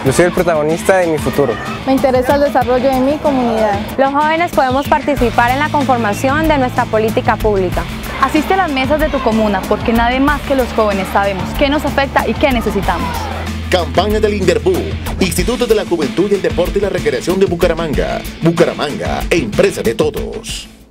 Yo soy el protagonista de mi futuro. Me interesa el desarrollo de mi comunidad. Los jóvenes podemos participar en la conformación de nuestra política pública. Asiste a las mesas de tu comuna porque nadie más que los jóvenes sabemos qué nos afecta y qué necesitamos. Campaña del INDERBU, Instituto de la Juventud y el Deporte y la Recreación de Bucaramanga. Bucaramanga, empresa de todos.